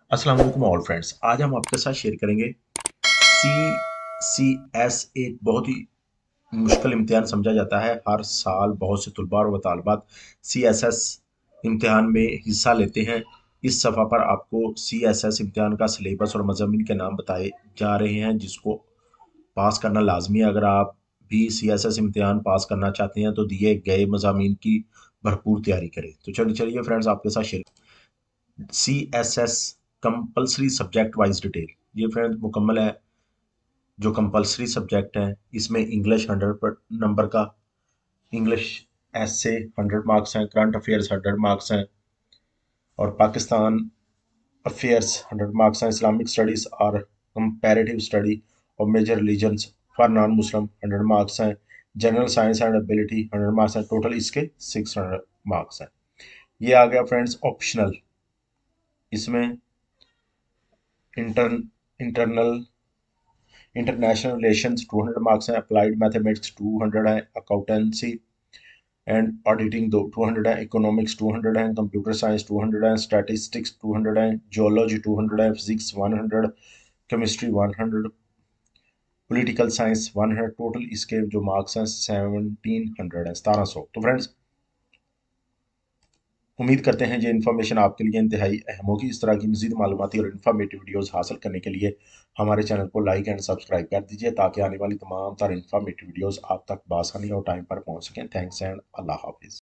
अस्सलाम वालेकुम all friends. आज हम आपके साथ शेयर करेंगे CCS। एक बहुत ही मुश्किल इम्तिहान समझा जाता है। हर साल बहुत से तलबा और तालबात CSS इम्तिहान में हिस्सा लेते हैं। इस सफ़ा पर आपको CSS इम्तिहान का सिलेबस और मज़ामीन के नाम बताए जा रहे हैं जिसको पास करना लाजमी है। अगर आप भी CSS इम्तिहान पास करना चाहते हैं तो दिए गए मज़ामीन की भरपूर तैयारी करें। तो चलिए फ्रेंड्स आपके साथ share CSS compulsory subject wise detail. ये फ्रेंड्स मुकम्मल है जो कंपलसरी सब्जेक्ट है। इसमें इंग्लिश 100 नंबर का, इंग्लिश ऐसे 100 मार्क्स हैं, करंट अफेयर्स 100 मार्क्स हैं और पाकिस्तान अफेयर्स 100 मार्क्स हैं। इस्लामिक स्टडीज़ और कंपैरेटिव स्टडी और major religions for non Muslim 100 marks हैं। General science and ability 100 marks हैं। टोटल इसके 600 मार्क्स हैं। ये आ गया फ्रेंड्स ऑप्शनल। इसमें inter internal international relations 200 marks हैं। अप्लाइड मैथमेटिक्स 200 है। अकाउंटेंसी एंड ऑडिटिंग दो 200 है। इकोनॉमिक्स 200 है। कंप्यूटर साइंस 200 है। स्टैटिस्टिक्स 200 है। जियोलॉजी 200 है। Physics 100, chemistry 100, political science 100। Total इसके जो मार्क्स हैं 1700 है, 1700। तो फ्रेंड्स उम्मीद करते हैं ये इन्फॉर्मेशन आपके लिए इंतहाई अहम होगी। इस तरह की मज़ीद मालूमाती और इन्फॉर्मेटिव वीडियोज़ हासिल करने के लिए हमारे चैनल को लाइक एंड सब्सक्राइब कर दीजिए ताकि आने वाली तमाम तरह इन्फॉर्मेटिव वीडियोज़ आप तक बआसानी और टाइम पर पहुँच सकें। थैंक्स एंड अल्लाह हाफिज़।